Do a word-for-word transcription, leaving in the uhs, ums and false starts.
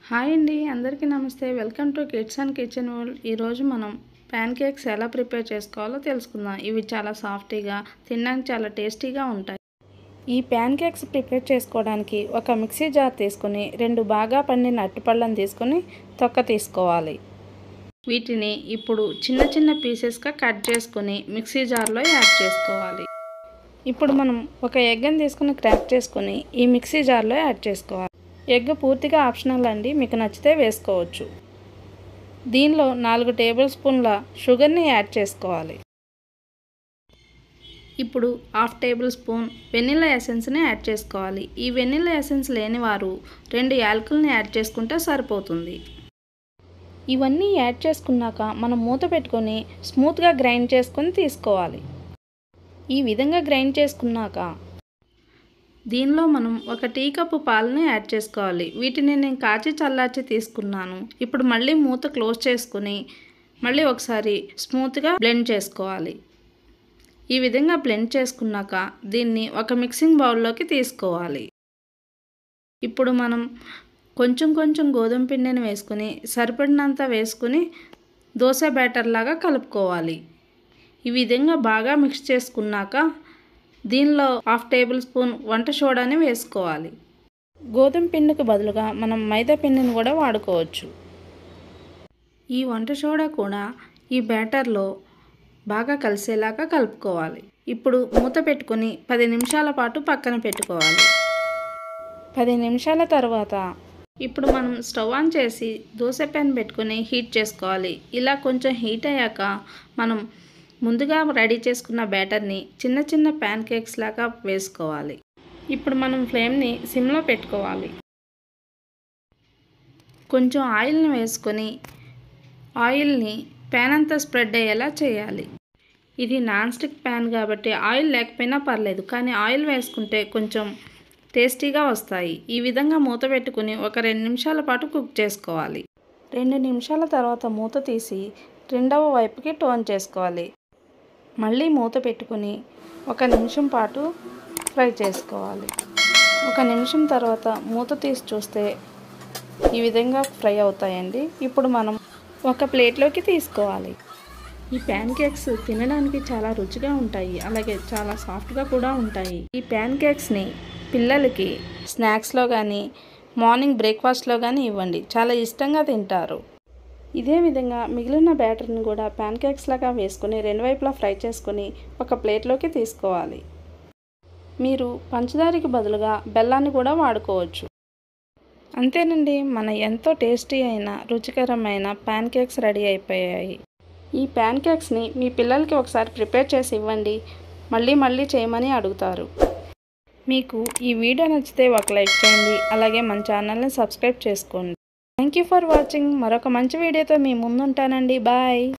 Hi అండి, అందరికీ నమస్తే. Welcome to kids and kitchen world. ఈరోజు మనం ప్యాన్ కేక్స్ ఎలా ప్రిపేర్ చేసుకోవాలో తెలుసుకుందాం. ఇవి చాలా సాఫ్టీగా, తినడానికి చాలా టేస్టీగా ఉంటాయి. ఈ ప్యాన్ కేక్స్ ప్రిపేర్ చేసుకోవడానికి ఒక మిక్సీ జార్ తీసుకొని రెండు బాగా పండిన అరటిపళ్ళను తీసుకొని తొక్క తీసుకోవాలి. వీటిని ఇప్పుడు చిన్న చిన్న పీసెస్గా కట్ చేసుకొని మిక్సీ జార్లో యాడ్ చేసుకోవాలి. ఇప్పుడు మనం ఒక ఎగ్ని తీసుకుని క్రాక్ చేసుకొని ఈ మిక్సీ జార్లో యాడ్ చేసుకోవాలి. ఎగ్ పూర్తిగా ఆప్షనల్ అండి, మీకు నచ్చితే వేసుకోవచ్చు. దీనిలో నాలుగు టేబుల్ స్పూన్ల షుగర్ని యాడ్ చేసుకోవాలి. ఇప్పుడు హాఫ్ టేబుల్ స్పూన్ వెనిలా ఎసెన్స్ని యాడ్ చేసుకోవాలి. ఈ వెనిలా ఎసెన్స్ లేని వారు రెండు యాలకుల్ని యాడ్ చేసుకుంటే సరిపోతుంది. ఇవన్నీ యాడ్ చేసుకున్నాక మనం మూత పెట్టుకొని స్మూత్గా గ్రైండ్ చేసుకొని తీసుకోవాలి. ఈ విధంగా గ్రైండ్ చేసుకున్నాక దీనిలో మనం ఒక టీ కప్పు పాలను యాడ్ చేసుకోవాలి. వీటిని నేను కాచి చల్లార్చి తీసుకున్నాను. ఇప్పుడు మళ్ళీ మూత క్లోజ్ చేసుకుని మళ్ళీ ఒకసారి స్మూత్గా బ్లెండ్ చేసుకోవాలి. ఈ విధంగా బ్లెండ్ చేసుకున్నాక దీన్ని ఒక మిక్సింగ్ బౌల్లోకి తీసుకోవాలి. ఇప్పుడు మనం కొంచెం కొంచెం గోధుమ పిండిని వేసుకుని సరిపడినంత వేసుకుని దోశ బ్యాటర్ లాగా కలుపుకోవాలి. ఈ విధంగా బాగా మిక్స్ చేసుకున్నాక దీనిలో హాఫ్ టేబుల్ స్పూన్ వంట సోడాని వేసుకోవాలి. గోధుమ పిండికి బదులుగా మనం మైదా పిండిని కూడా వాడుకోవచ్చు. ఈ వంట సోడా కూడా ఈ బ్యాటర్లో బాగా కలిసేలాగా కలుపుకోవాలి. ఇప్పుడు మూత పెట్టుకొని పది నిమిషాల పాటు పక్కన పెట్టుకోవాలి. పది నిమిషాల తర్వాత ఇప్పుడు మనం స్టవ్ ఆన్ చేసి దోశ ప్యాన్ పెట్టుకొని హీట్ చేసుకోవాలి. ఇలా కొంచెం హీట్ అయ్యాక మనం ముందుగా రెడీ చేసుకున్న బ్యాటర్ని చిన్న చిన్న ప్యాన్ కేక్స్ లాగా వేసుకోవాలి. ఇప్పుడు మనం ఫ్లేమ్ని సిమ్లో పెట్టుకోవాలి. కొంచెం ఆయిల్ని వేసుకొని ఆయిల్ని ప్యాన్ అంతా స్ప్రెడ్ అయ్యేలా చేయాలి. ఇది నాన్ స్టిక్ ప్యాన్ కాబట్టి ఆయిల్ లేకపోయినా పర్లేదు, కానీ ఆయిల్ వేసుకుంటే కొంచెం టేస్టీగా వస్తాయి. ఈ విధంగా మూత పెట్టుకుని ఒక రెండు నిమిషాల పాటు కుక్ చేసుకోవాలి. రెండు నిమిషాల తర్వాత మూత తీసి రెండవ వైపుకి టర్న్ చేసుకోవాలి. మళ్ళీ మూత పెట్టుకుని ఒక నిమిషం పాటు ఫ్రై చేసుకోవాలి. ఒక నిమిషం తర్వాత మూత తీసి చూస్తే ఈ విధంగా ఫ్రై అవుతాయండి. ఇప్పుడు మనం ఒక ప్లేట్లోకి తీసుకోవాలి. ఈ ప్యాన్ కేక్స్ తినడానికి చాలా రుచిగా ఉంటాయి, అలాగే చాలా సాఫ్ట్గా కూడా ఉంటాయి. ఈ ప్యాన్ కేక్స్ని పిల్లలకి స్నాక్స్లో కానీ మార్నింగ్ బ్రేక్ఫాస్ట్లో కానీ ఇవ్వండి, చాలా ఇష్టంగా తింటారు. ఇదే విధంగా మిగిలిన బ్యాటర్ని కూడా ప్యాన్ కేక్స్ లాగా వేసుకొని రెండు వైపులా ఫ్రై చేసుకొని ఒక ప్లేట్లోకి తీసుకోవాలి. మీరు పంచదారకి బదులుగా బెల్లాన్ని కూడా వాడుకోవచ్చు. అంతేనండి, మన ఎంతో టేస్టీ అయిన రుచికరమైన ప్యాన్ కేక్స్ రెడీ అయిపోయాయి. ఈ ప్యాన్ కేక్స్ని మీ పిల్లలకి ఒకసారి ప్రిపేర్ చేసి ఇవ్వండి, మళ్ళీ మళ్ళీ చేయమని అడుగుతారు. మీకు ఈ వీడియో నచ్చితే ఒక లైక్ చేయండి, అలాగే మన ఛానల్ని సబ్స్క్రైబ్ చేసుకోండి. Thank you for watching. మరొక మంచి వీడియోతో మీ ముందుంటానండి. బాయ్.